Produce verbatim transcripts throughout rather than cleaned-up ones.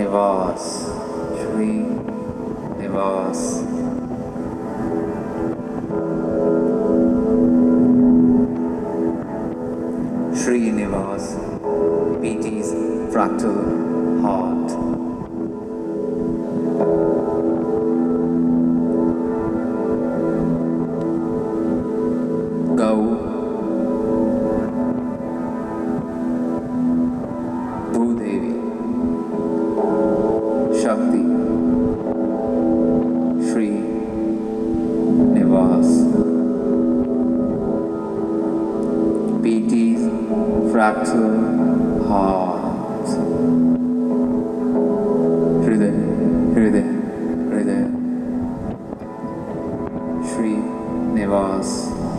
Nivas, Shri Nivas. Shri Nivas, P T's fractal heart. Go, Bhudevi, Shakti, Shri Nivas, P T's fractal heart. Hriday, Hriday, Hriday, Shri Nivas.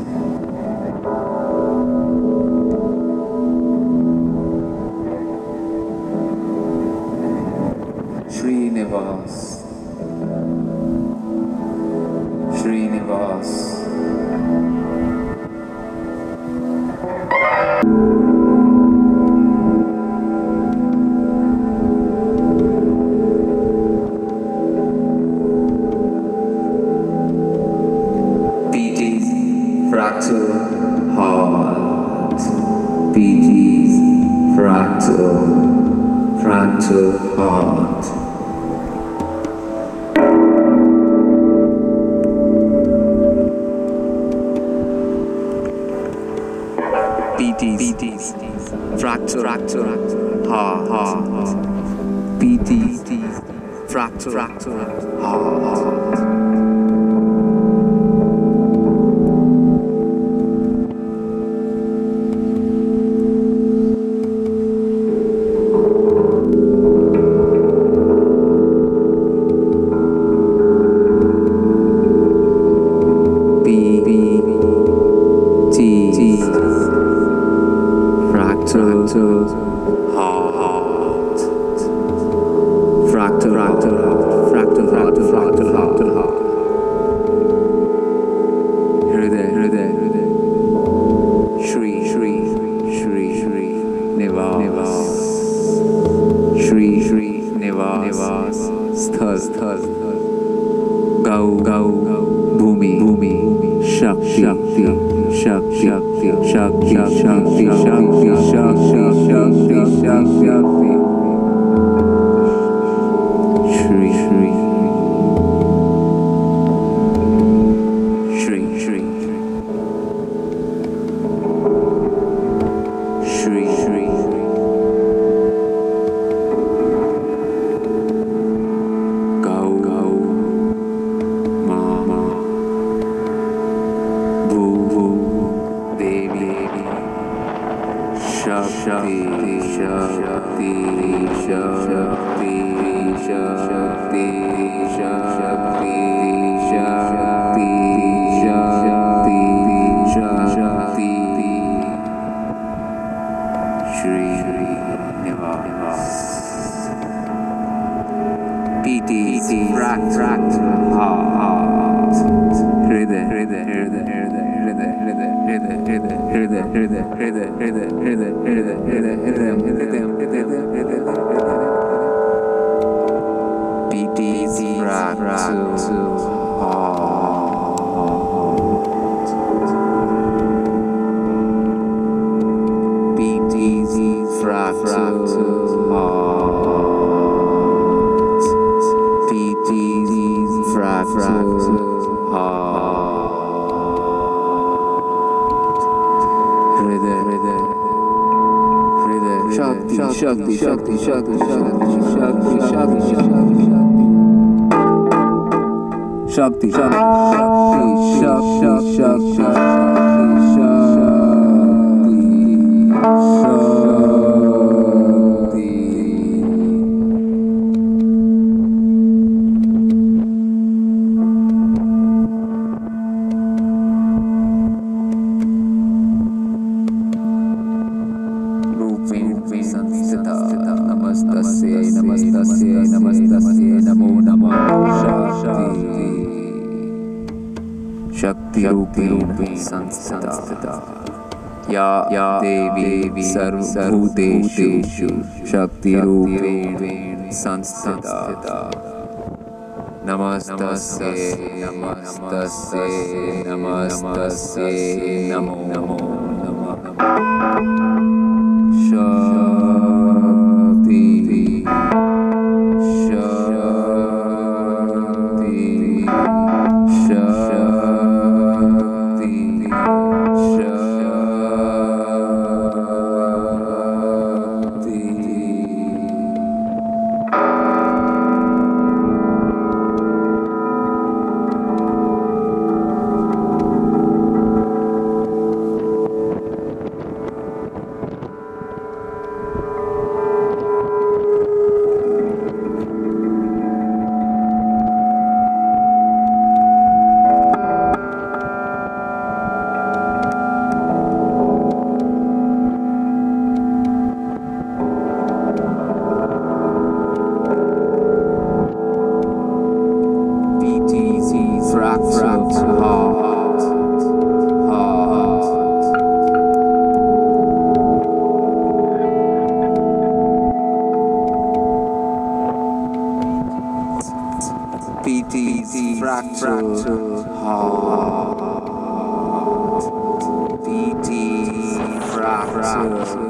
Shri Nivas, Shri Nivas. P T's fractal heart, P T's fractal, fractal heart. P T's fractal, fractal heart, P T's fractal, fractal heart. Fractal heart, fractal, fractal, fractal, fractal, fractal heart. Hriday, Hriday, Hriday. Shri, Shri, Shri, Shri Nivas, Nivas. Shri, Shri Nivas, Nivas. Sthar, Sthar. Gau, Gau, Bhumi, Bhumi. Shakti, Shakti, Shakti, Shakti, Shakti, Shakti, Shakti, Shakti, Shakti, Shakti. Shri, Shri, Shri, Shri, Shri, Shri, Gau, Gau, Ma, Ma, Bhu, Bhu, Devi, Shakti, Shakti, Shakti, Shakti, Shakti, Shakti, Shakti, Shakti, Shri Nivas. P T's fractal heart. Hriday, Hriday, Hriday, Hriday, Hriday, Hriday, Hriday, Hriday, Hriday, Hriday, Hriday, Hriday, Hriday, Hriday, Hriday, Hriday, Hriday, Hriday. P T's fractal heart. P T's fractal heart. P T's fractal heart. Hriday, Hriday, Hriday. Shakti, Shakti, Shakti, Shakti, Shakti, Shakti, Shakti, Shakti. Shakti, Shakti, Shakti, Shakti, Shakti, Rupin Sanstita, Namastasya, Namastasya, Namastasya, Namo Namo Shakti. Shakti Rupin Sanstita, Ya Ya Devi Sarvabhuteshu Shakti Rupin Sanstita. Namastasye, Namastasye, Namastasye, Namo, Namo, Namo, Shakti, Shakti, Shakti, Fractured heart, heart. P T C fractured heart. P T fractured heart.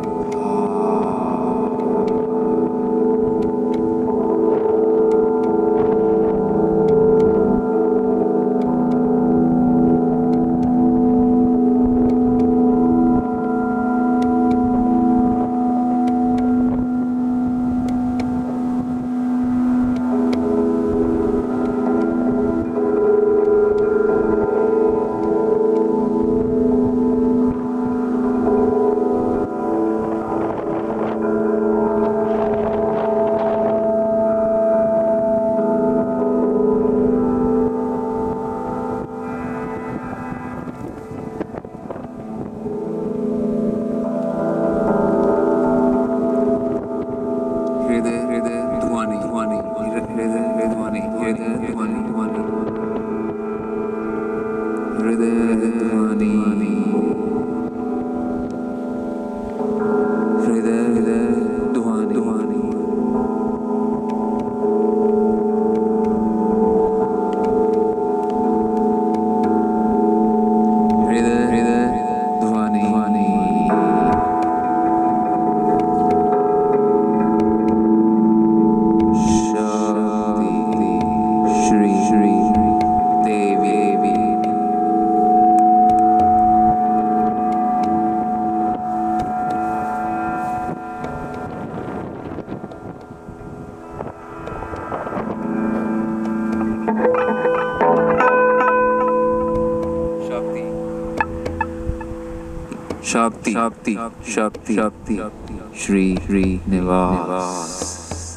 Shakti, Shakti, Shakti, Shakti, Shri, Shri Nivas,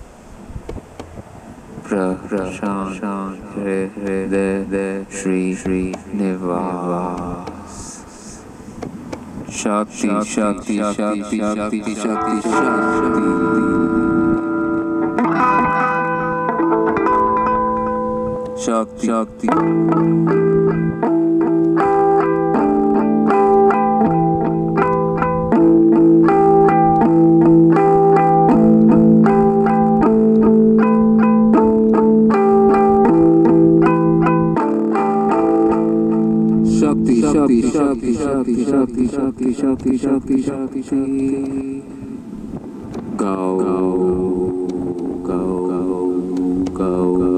Prashant, Hriday, Shri, Shri Nivas, Shakti, Shakti, Shakti, Shakti, Shakti, Shakti, Shakti, Shakti. Shakti, Shakti, Shakti, Shakti, Shakti, Shakti, Shakti, Shakti, Shakti, Shakti. Go, go, go, go, go.